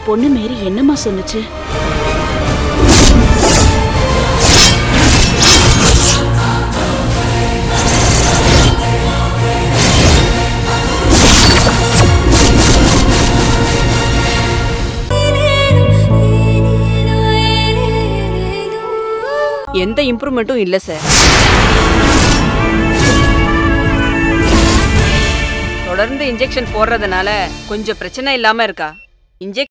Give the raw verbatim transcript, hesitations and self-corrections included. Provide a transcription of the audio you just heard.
பொண்ணு மேரி என்னம்மா சொன்னுச்சு? எந்த இம்ப்ரூவ்மெண்ட்டும் இல்ல சார். தொடர்ந்து இன்ஜெக்ஷன் போடுறதுனால கொஞ்சம் பிரச்சனை இல்லாம இருக்கா. இன்ஜெக்ஷன்